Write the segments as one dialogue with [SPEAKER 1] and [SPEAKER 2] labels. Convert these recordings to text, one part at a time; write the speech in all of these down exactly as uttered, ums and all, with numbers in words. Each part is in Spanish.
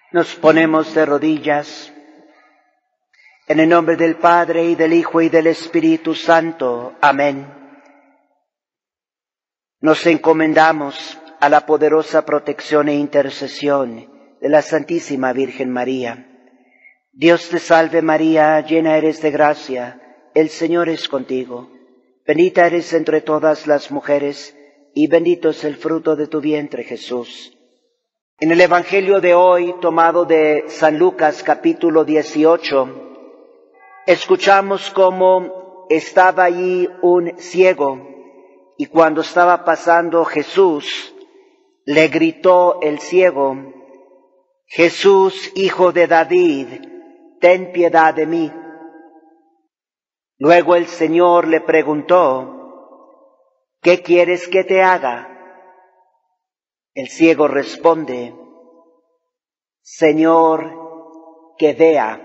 [SPEAKER 1] Nos ponemos de rodillas en el nombre del Padre y del Hijo y del Espíritu Santo. Amén. Nos encomendamos a la poderosa protección e intercesión de la Santísima Virgen María. Dios te salve María, llena eres de gracia, el Señor es contigo. Bendita eres entre todas las mujeres y bendito es el fruto de tu vientre, Jesús. En el Evangelio de hoy, tomado de San Lucas capítulo dieciocho, escuchamos cómo estaba allí un ciego y cuando estaba pasando Jesús, le gritó el ciego: Jesús, hijo de David, ten piedad de mí. Luego el Señor le preguntó: ¿qué quieres que te haga? El ciego responde: Señor, que vea.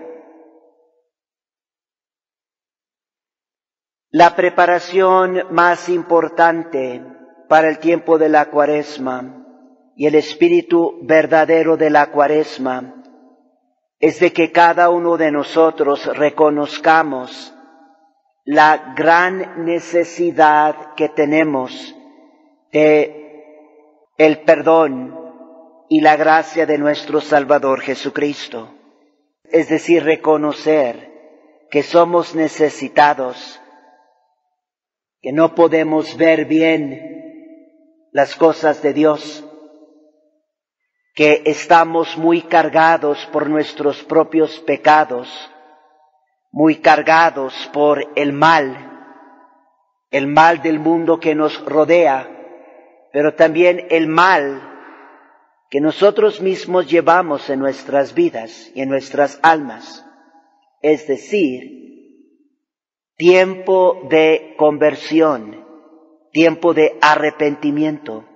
[SPEAKER 1] La preparación más importante para el tiempo de la Cuaresma y el espíritu verdadero de la Cuaresma es de que cada uno de nosotros reconozcamos la gran necesidad que tenemos de el perdón y la gracia de nuestro Salvador Jesucristo. Es decir, reconocer que somos necesitados, que no podemos ver bien las cosas de Dios, que estamos muy cargados por nuestros propios pecados, muy cargados por el mal, el mal del mundo que nos rodea, pero también el mal que nosotros mismos llevamos en nuestras vidas y en nuestras almas. Es decir, tiempo de conversión, tiempo de arrepentimiento.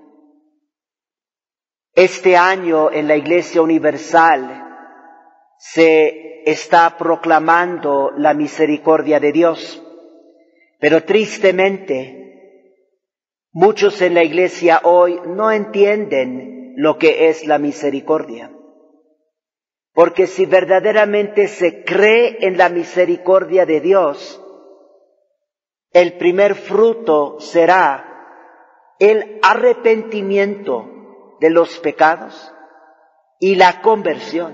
[SPEAKER 1] Este año en la Iglesia Universal se está proclamando la misericordia de Dios, pero tristemente muchos en la Iglesia hoy no entienden lo que es la misericordia. Porque si verdaderamente se cree en la misericordia de Dios, el primer fruto será el arrepentimiento de los pecados y la conversión,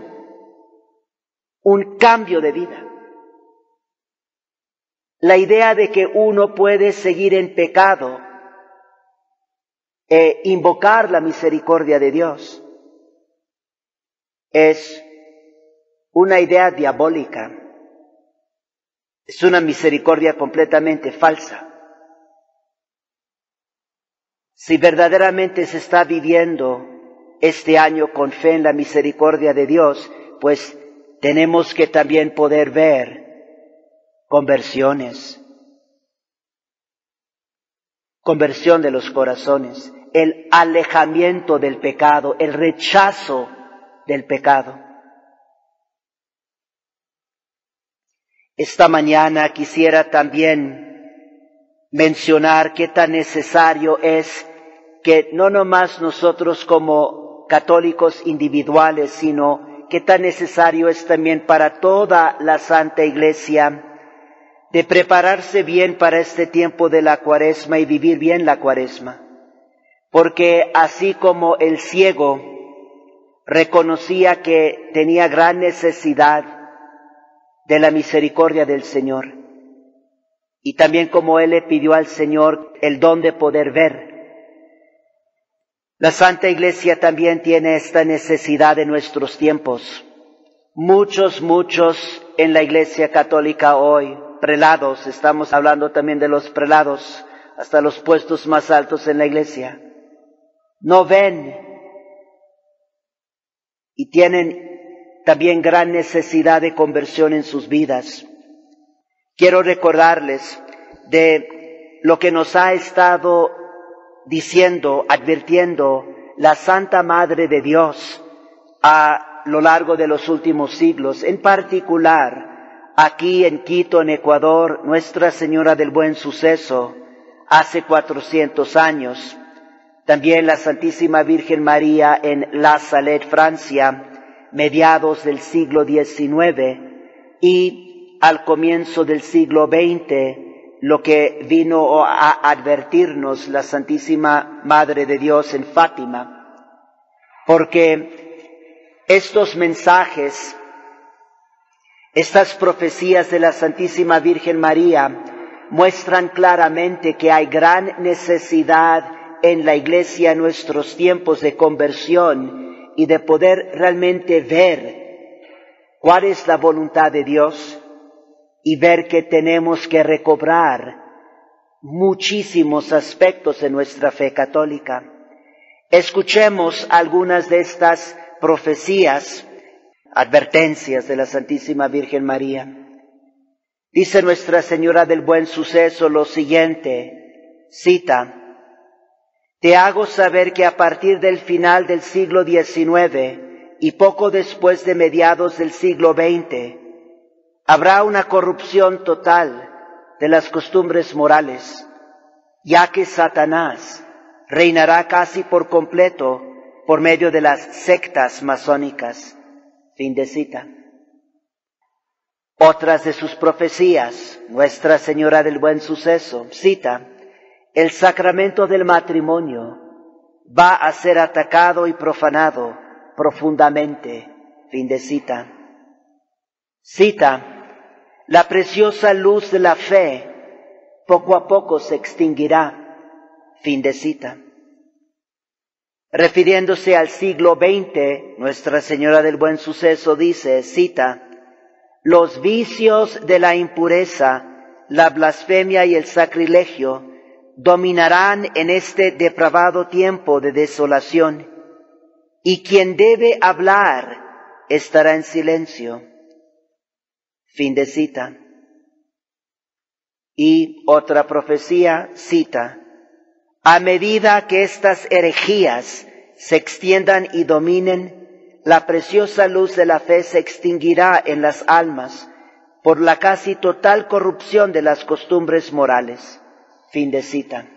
[SPEAKER 1] un cambio de vida. La idea de que uno puede seguir en pecado e invocar la misericordia de Dios es una idea diabólica, es una misericordia completamente falsa. Si verdaderamente se está viviendo este año con fe en la misericordia de Dios, pues tenemos que también poder ver conversiones, conversión de los corazones, el alejamiento del pecado, el rechazo del pecado. Esta mañana quisiera también mencionar qué tan necesario es que no nomás nosotros como católicos individuales, sino qué tan necesario es también para toda la Santa Iglesia de prepararse bien para este tiempo de la Cuaresma y vivir bien la Cuaresma. Porque así como el ciego reconocía que tenía gran necesidad de la misericordia del Señor, y también como él le pidió al Señor el don de poder ver, la Santa Iglesia también tiene esta necesidad en nuestros tiempos. Muchos, muchos en la Iglesia Católica hoy, prelados, estamos hablando también de los prelados, hasta los puestos más altos en la Iglesia, no ven y tienen también gran necesidad de conversión en sus vidas. Quiero recordarles de lo que nos ha estado diciendo, advirtiendo la Santa Madre de Dios a lo largo de los últimos siglos, en particular aquí en Quito, en Ecuador, Nuestra Señora del Buen Suceso, hace cuatrocientos años, también la Santísima Virgen María en La Salette, Francia, mediados del siglo diecinueve y al comienzo del siglo veinte, lo que vino a advertirnos la Santísima Madre de Dios en Fátima, porque estos mensajes, estas profecías de la Santísima Virgen María muestran claramente que hay gran necesidad en la Iglesia en nuestros tiempos de conversión y de poder realmente ver cuál es la voluntad de Dios y ver que tenemos que recobrar muchísimos aspectos de nuestra fe católica. Escuchemos algunas de estas profecías, advertencias de la Santísima Virgen María. Dice Nuestra Señora del Buen Suceso lo siguiente, cita: «Te hago saber que a partir del final del siglo diecinueve y poco después de mediados del siglo veinte, habrá una corrupción total de las costumbres morales, ya que Satanás reinará casi por completo por medio de las sectas masónicas». Fin de cita. Otras de sus profecías, Nuestra Señora del Buen Suceso, cita: «El sacramento del matrimonio va a ser atacado y profanado profundamente». Fin de cita. Cita: «La preciosa luz de la fe poco a poco se extinguirá». Fin de cita. Refiriéndose al siglo veinte, Nuestra Señora del Buen Suceso dice, cita: «Los vicios de la impureza, la blasfemia y el sacrilegio dominarán en este depravado tiempo de desolación, y quien debe hablar estará en silencio». Fin de cita. Y otra profecía cita: «A medida que estas herejías se extiendan y dominen, la preciosa luz de la fe se extinguirá en las almas por la casi total corrupción de las costumbres morales». Fin de cita.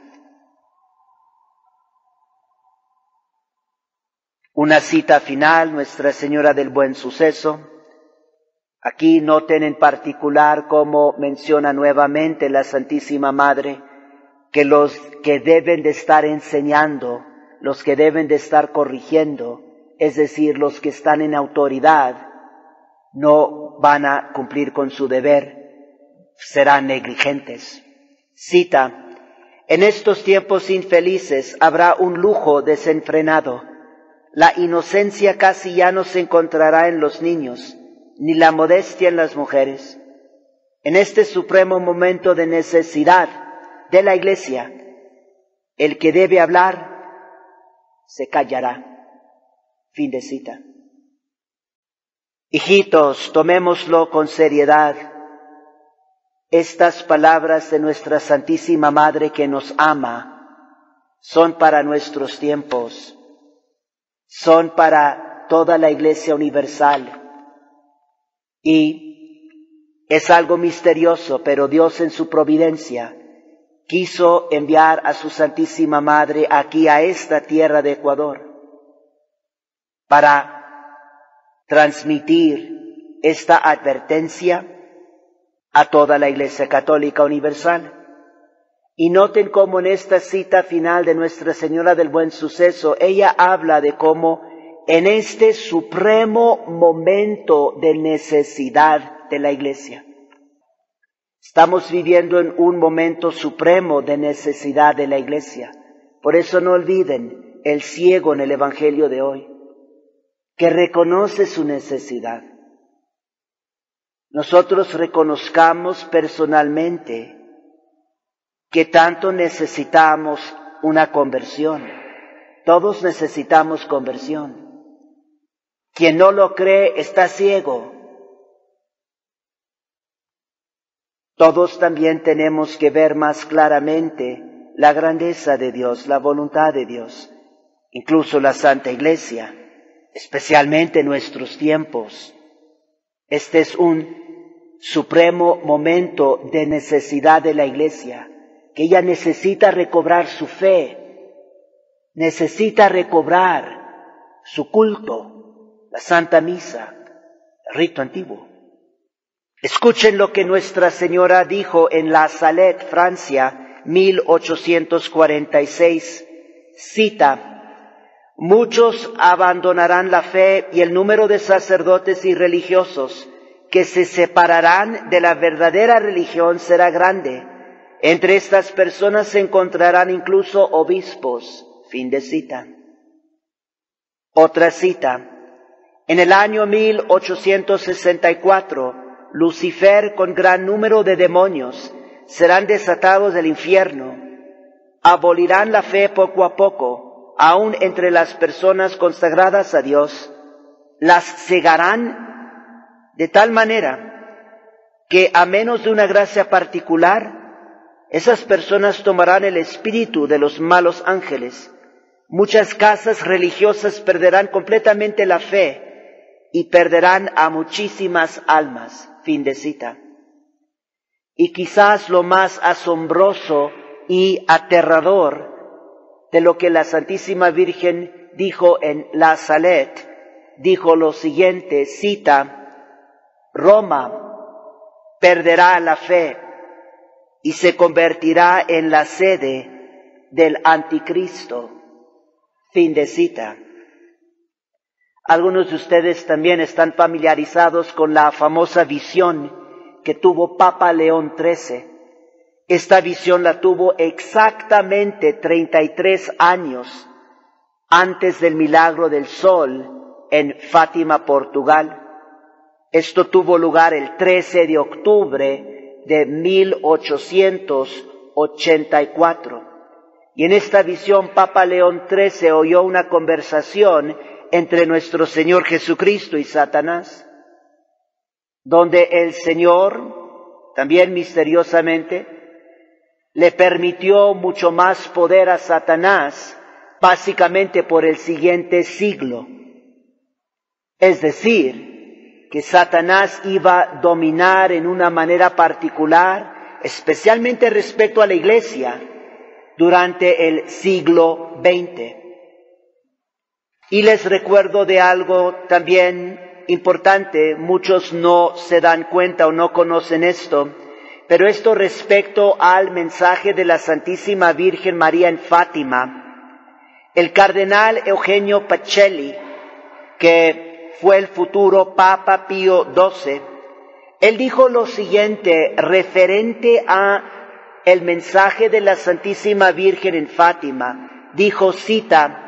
[SPEAKER 1] Una cita final, Nuestra Señora del Buen Suceso. Aquí noten en particular cómo menciona nuevamente la Santísima Madre que los que deben de estar enseñando, los que deben de estar corrigiendo, es decir, los que están en autoridad, no van a cumplir con su deber, serán negligentes. Cita: «En estos tiempos infelices habrá un lujo desenfrenado. La inocencia casi ya no se encontrará en los niños, ni la modestia en las mujeres. En este supremo momento de necesidad de la Iglesia, el que debe hablar se callará». Fin de cita. Hijitos, tomémoslo con seriedad. Estas palabras de nuestra Santísima Madre que nos ama son para nuestros tiempos, son para toda la Iglesia universal. Y es algo misterioso, pero Dios en su providencia quiso enviar a su Santísima Madre aquí a esta tierra de Ecuador para transmitir esta advertencia a toda la Iglesia Católica Universal. Y noten cómo en esta cita final de Nuestra Señora del Buen Suceso, ella habla de cómo en este supremo momento de necesidad de la Iglesia, estamos viviendo en un momento supremo de necesidad de la Iglesia. Por eso no olviden el ciego en el Evangelio de hoy, que reconoce su necesidad. Nosotros reconozcamos personalmente que tanto necesitamos una conversión. Todos necesitamos conversión. Quien no lo cree está ciego. Todos también tenemos que ver más claramente la grandeza de Dios, la voluntad de Dios, incluso la Santa Iglesia, especialmente en nuestros tiempos. Este es un supremo momento de necesidad de la Iglesia, que ella necesita recobrar su fe, necesita recobrar su culto, la Santa Misa, el rito antiguo. Escuchen lo que Nuestra Señora dijo en La Salette, Francia, mil ochocientos cuarenta y seis. Cita: muchos abandonarán la fe y el número de sacerdotes y religiosos que se separarán de la verdadera religión será grande. Entre estas personas se encontrarán incluso obispos. Fin de cita. Otra cita. En el año mil ochocientos sesenta y cuatro, Lucifer con gran número de demonios serán desatados del infierno. Abolirán la fe poco a poco, aun entre las personas consagradas a Dios. Las cegarán de tal manera que a menos de una gracia particular, esas personas tomarán el espíritu de los malos ángeles. Muchas casas religiosas perderán completamente la fe y perderán a muchísimas almas. Fin de cita. Y quizás lo más asombroso y aterrador de lo que la Santísima Virgen dijo en La Salette, dijo lo siguiente, cita: Roma perderá la fe y se convertirá en la sede del anticristo. Fin de cita. Algunos de ustedes también están familiarizados con la famosa visión que tuvo Papa León trece. Esta visión la tuvo exactamente treinta y tres años antes del milagro del sol en Fátima, Portugal. Esto tuvo lugar el trece de octubre de mil ochocientos ochenta y cuatro. Y en esta visión Papa León trece oyó una conversación entre nuestro Señor Jesucristo y Satanás, donde el Señor, también misteriosamente, le permitió mucho más poder a Satanás, básicamente por el siguiente siglo. Es decir, que Satanás iba a dominar en una manera particular, especialmente respecto a la Iglesia, durante el siglo veinte. Y les recuerdo de algo también importante, muchos no se dan cuenta o no conocen esto, pero esto respecto al mensaje de la Santísima Virgen María en Fátima. El cardenal Eugenio Pacelli, que fue el futuro Papa Pío doce, él dijo lo siguiente referente a el mensaje de la Santísima Virgen en Fátima. Dijo, cita: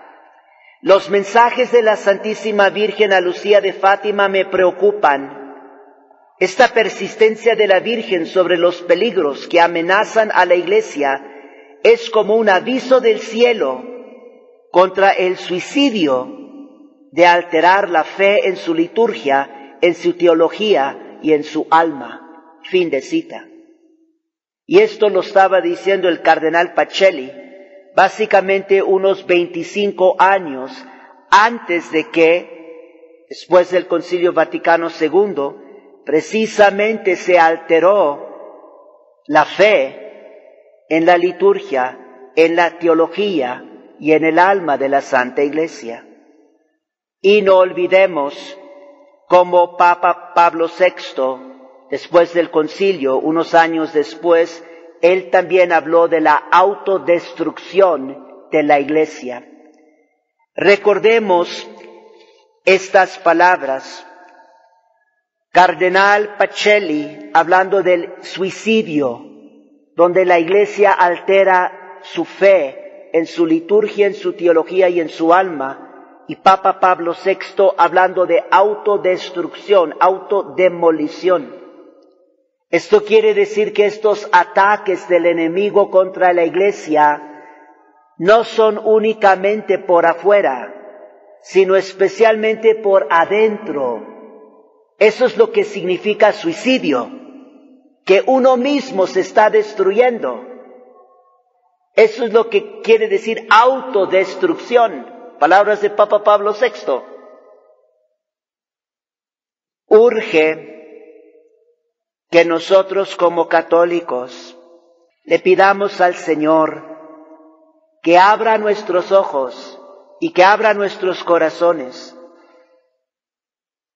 [SPEAKER 1] los mensajes de la Santísima Virgen a Lucía de Fátima me preocupan. Esta persistencia de la Virgen sobre los peligros que amenazan a la Iglesia es como un aviso del cielo contra el suicidio de alterar la fe en su liturgia, en su teología y en su alma. Fin de cita. Y esto lo estaba diciendo el cardenal Pacelli, básicamente unos veinticinco años antes de que, después del Concilio Vaticano segundo, precisamente se alteró la fe en la liturgia, en la teología y en el alma de la Santa Iglesia. Y no olvidemos cómo Papa Pablo sexto, después del concilio, unos años después, él también habló de la autodestrucción de la Iglesia. Recordemos estas palabras. Cardenal Pacelli, hablando del suicidio, donde la Iglesia altera su fe en su liturgia, en su teología y en su alma, y Papa Pablo sexto hablando de autodestrucción, autodemolición. Esto quiere decir que estos ataques del enemigo contra la Iglesia no son únicamente por afuera, sino especialmente por adentro. Eso es lo que significa suicidio, que uno mismo se está destruyendo. Eso es lo que quiere decir autodestrucción, palabras de Papa Pablo sexto. Urge que nosotros como católicos le pidamos al Señor que abra nuestros ojos y que abra nuestros corazones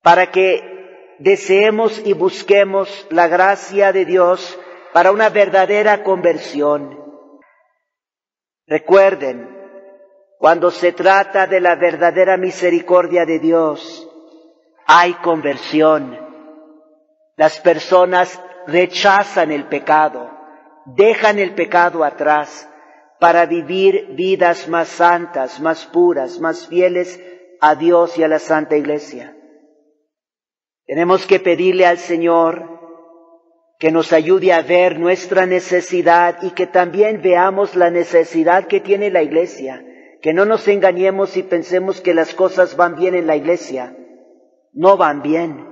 [SPEAKER 1] para que deseemos y busquemos la gracia de Dios para una verdadera conversión. Recuerden, cuando se trata de la verdadera misericordia de Dios, hay conversión. Las personas rechazan el pecado, dejan el pecado atrás para vivir vidas más santas, más puras, más fieles a Dios y a la Santa Iglesia. Tenemos que pedirle al Señor que nos ayude a ver nuestra necesidad y que también veamos la necesidad que tiene la Iglesia. Que no nos engañemos y pensemos que las cosas van bien en la Iglesia. No van bien.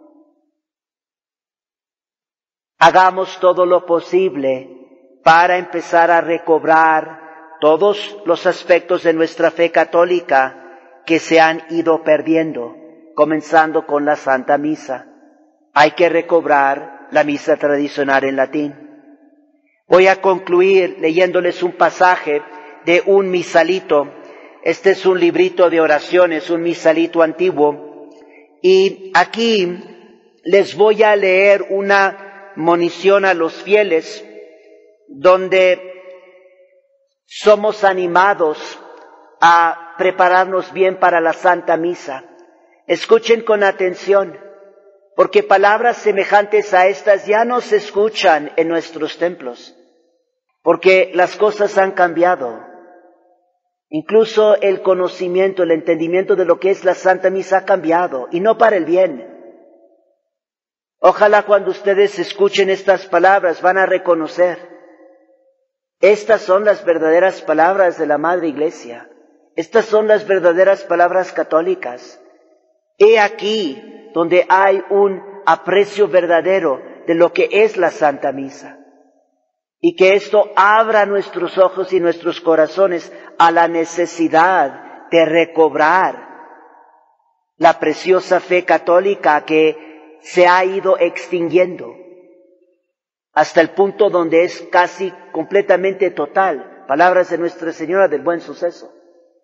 [SPEAKER 1] Hagamos todo lo posible para empezar a recobrar todos los aspectos de nuestra fe católica que se han ido perdiendo, comenzando con la Santa Misa. Hay que recobrar la misa tradicional en latín. Voy a concluir leyéndoles un pasaje de un misalito. Este es un librito de oraciones, un misalito antiguo. Y aquí les voy a leer una monición a los fieles, donde somos animados a prepararnos bien para la Santa Misa. Escuchen con atención, porque palabras semejantes a estas ya no se escuchan en nuestros templos, porque las cosas han cambiado. Incluso el conocimiento, el entendimiento de lo que es la Santa Misa ha cambiado, y no para el bien. Ojalá cuando ustedes escuchen estas palabras van a reconocer, estas son las verdaderas palabras de la Madre Iglesia, estas son las verdaderas palabras católicas. He aquí donde hay un aprecio verdadero de lo que es la Santa Misa. Y que esto abra nuestros ojos y nuestros corazones a la necesidad de recobrar la preciosa fe católica que se ha ido extinguiendo hasta el punto donde es casi completamente total. Palabras de Nuestra Señora del Buen Suceso.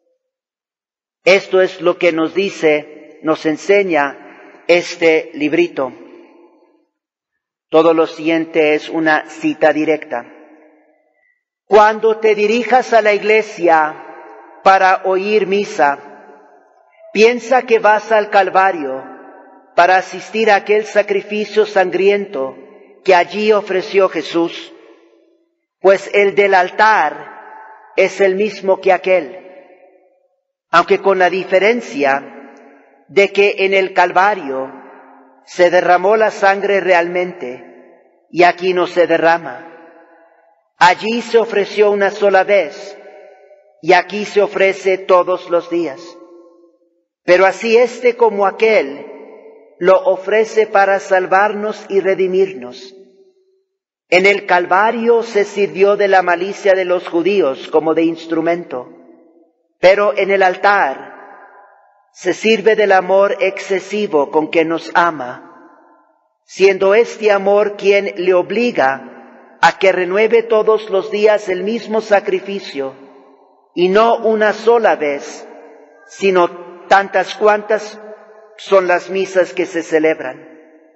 [SPEAKER 1] Esto es lo que nos dice, nos enseña este librito. Todo lo siguiente es una cita directa. Cuando te dirijas a la iglesia para oír misa, piensa que vas al Calvario para asistir a aquel sacrificio sangriento que allí ofreció Jesús, pues el del altar es el mismo que aquel, aunque con la diferencia de que en el Calvario se derramó la sangre realmente y aquí no se derrama. Allí se ofreció una sola vez y aquí se ofrece todos los días. Pero así este como aquel lo ofrece para salvarnos y redimirnos. En el Calvario se sirvió de la malicia de los judíos como de instrumento, pero en el altar se sirve del amor excesivo con que nos ama, siendo este amor quien le obliga a que renueve todos los días el mismo sacrificio, y no una sola vez, sino tantas cuantas son las misas que se celebran.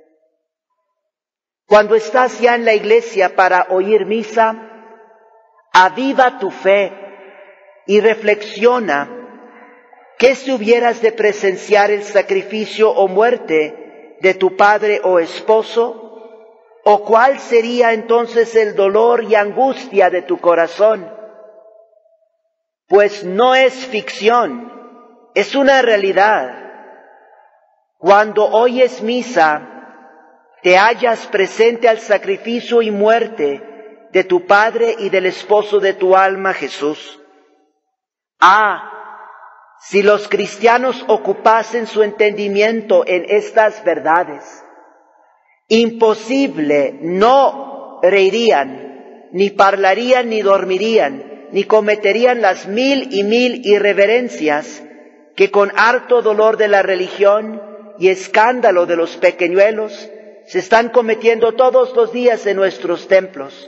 [SPEAKER 1] Cuando estás ya en la iglesia para oír misa, aviva tu fe y reflexiona ¿qué si hubieras de presenciar el sacrificio o muerte de tu padre o esposo? ¿O cuál sería entonces el dolor y angustia de tu corazón? Pues no es ficción, es una realidad. Cuando oyes misa, te hallas presente al sacrificio y muerte de tu padre y del esposo de tu alma, Jesús. Ah, si los cristianos ocupasen su entendimiento en estas verdades, imposible no reirían, ni parlarían, ni dormirían, ni cometerían las mil y mil irreverencias que con harto dolor de la religión y escándalo de los pequeñuelos se están cometiendo todos los días en nuestros templos.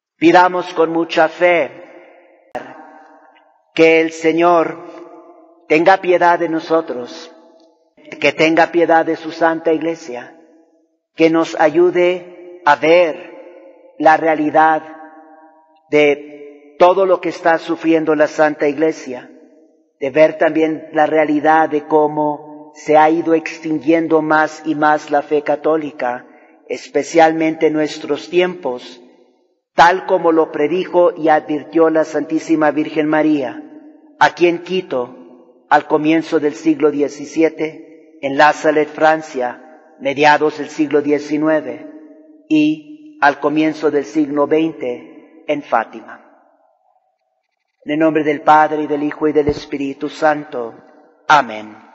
[SPEAKER 1] Pidamos con mucha fe que el Señor tenga piedad de nosotros, que tenga piedad de su Santa Iglesia, que nos ayude a ver la realidad de todo lo que está sufriendo la Santa Iglesia, de ver también la realidad de cómo se ha ido extinguiendo más y más la fe católica, especialmente en nuestros tiempos, tal como lo predijo y advirtió la Santísima Virgen María, aquí en Quito, al comienzo del siglo diecisiete, en La Salette, Francia, mediados del siglo diecinueve, y al comienzo del siglo veinte, en Fátima. En el nombre del Padre, y del Hijo, y del Espíritu Santo. Amén.